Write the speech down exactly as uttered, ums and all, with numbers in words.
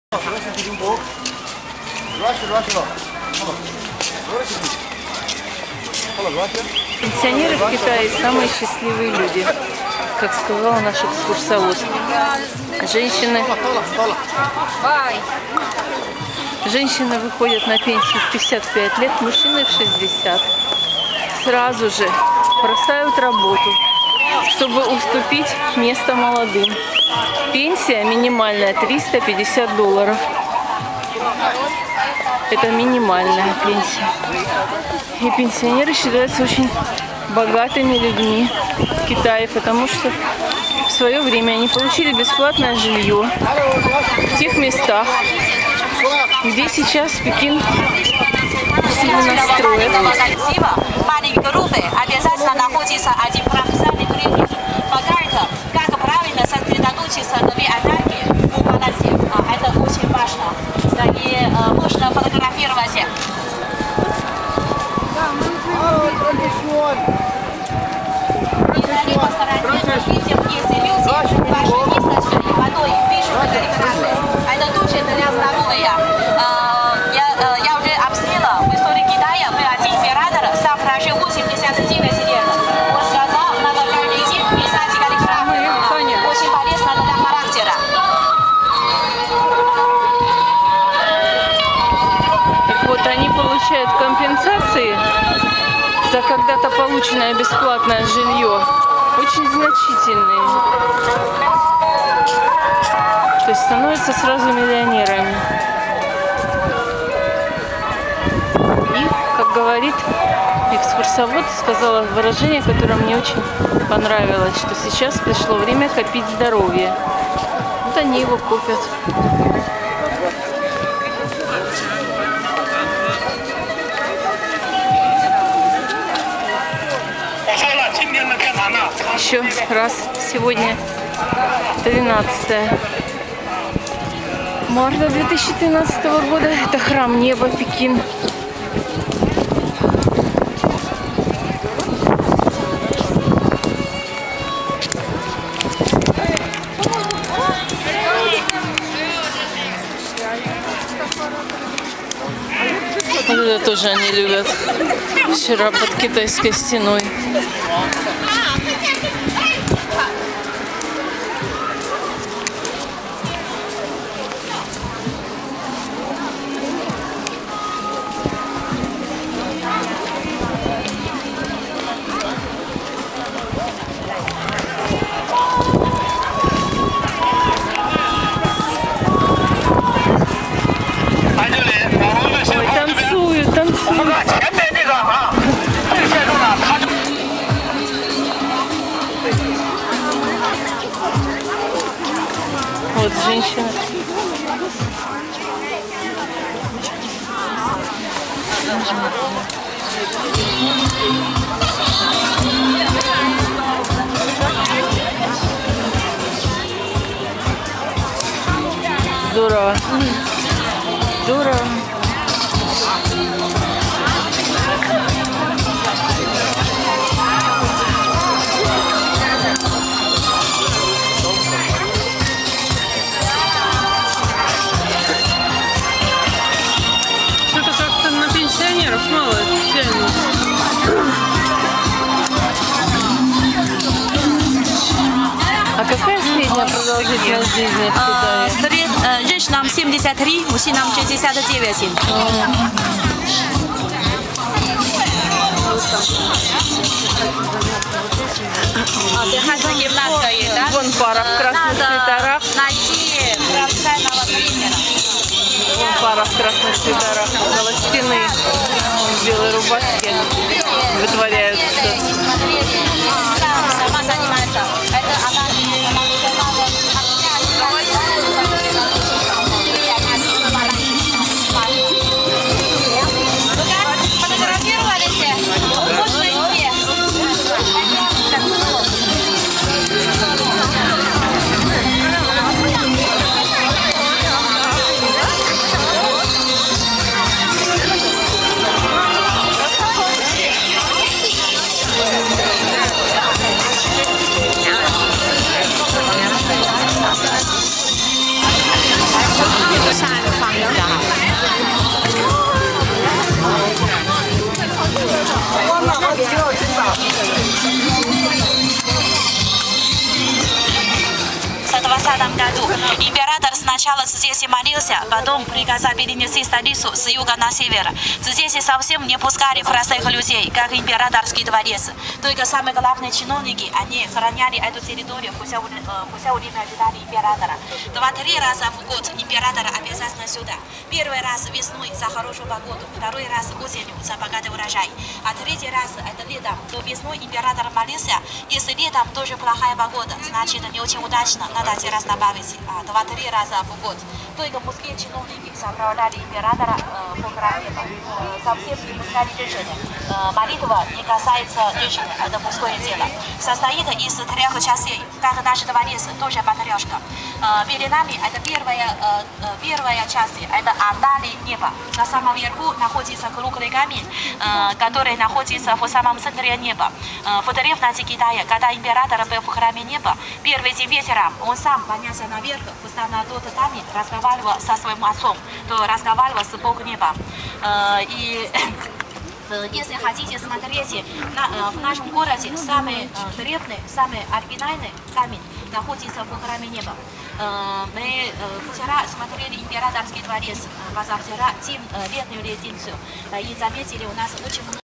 Пенсионеры в Китае самые счастливые люди, как сказал наш экскурсовод. Женщины, женщины выходят на пенсию в пятьдесят пять лет, мужчины в шестьдесят. Сразу же бросают работу, чтобы уступить место молодым. Пенсия минимальная триста пятьдесят долларов. Это минимальная пенсия. И пенсионеры считаются очень богатыми людьми в Китае, потому что в свое время они получили бесплатное жилье в тех местах, где сейчас Пекин сильно строит. Маленькая группа обязательно находится один профессиональный клиник. Покажет, как правильно сосредоточиться на энергии в балансе. Это очень важно. И можно фотографировать. И на левой стороне видим, если люди ваши листочки и водой пишут каллиграфии. Это тоже для здоровья. Я, я уже объяснила, в истории Китая был один император, сам прожил восемьдесят девять лет. Он сказал, надо каждый день писать каллиграфию. Очень полезно для характера. Так вот, они получают компенсации за когда-то полученное бесплатное жилье, очень значительные. То есть становятся сразу миллионерами. И, как говорит экскурсовод, сказала выражение, которое мне очень понравилось, что сейчас пришло время копить здоровье. Вот они его копят. Еще раз, сегодня тринадцатое марта две тысячи тринадцатого года. Это храм неба, Пекин. Вот это тоже они любят. Вчера под китайской стеной. Вот женщина. Здорово. Здорово. Мало тянет. А какая средняя продолжительность жизни в Китае? Сред, э, женщинам семьдесят три, мужчинам шестьдесят девять. Отдыхать гимнастка есть, да? Вон пара в красных свитерах. Найти профессионального тренера. Вон пара в красных свитерах около стены. В белой рубашке вытворяют что-то. Сама занимается. Это она двадцатом году император сначала здесь молился, потом приказал перенести столицу с юга на север. Здесь совсем не пускали простых людей, как императорский дворец. Только самые главные чиновники, они храняли эту территорию, все время ожидали императора. Два-три раза в год император обязательно сюда. Первый раз весной за хорошую погоду, второй раз осенью за богатый урожай, а третий раз это летом. То весной император молился, если летом тоже плохая погода, значит не очень удачно, надо один раз добавить, два-три раза в год. Только мужские чиновники сопровождали императора э, по храме, э, совсем не пускали женщины. Э, молитва не касается женщины, это мужское дело. Состоит из трех частей, как наш дворец, тоже матрешка. Э, перед нами это первая, э, первая часть, это андали неба. На самом верху находится круглый камень, э, который находится в самом центре неба. Э, в древности Китая, когда император был в храме неба, первый день вечером он сам поднялся наверх, встал на тот камень, разговаривал со своим отцом, то разговаривал с Богом неба. Э, и если хотите смотреть, на, в нашем городе самый древний, самый оригинальный камень находится в храме неба. Мы вчера смотрели императорский дворец, позавчера летнюю резиденцию, и заметили у нас очень много.